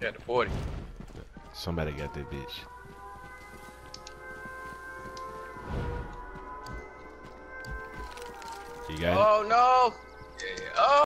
Yeah, the 40. Somebody got that bitch. You got it? Oh no! Yeah. Oh.